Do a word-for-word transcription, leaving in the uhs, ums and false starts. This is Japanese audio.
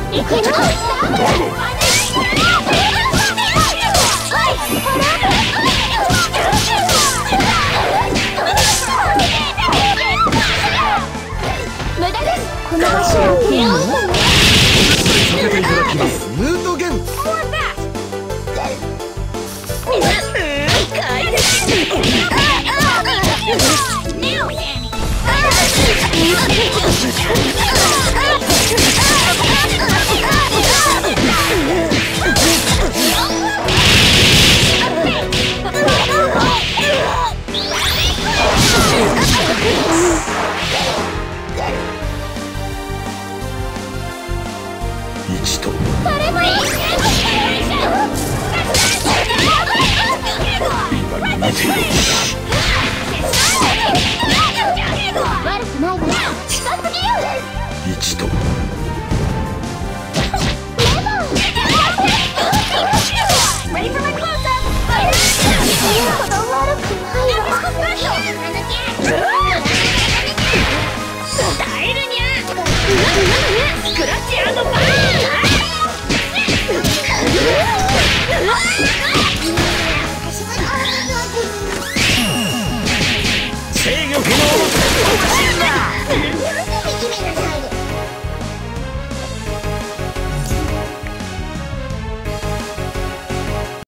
この場所はさせていただきます。ムートゲンツ。一と今見ていろ。 悪くないわ。近すぎる。 一と制御不能のタイムマシンだ。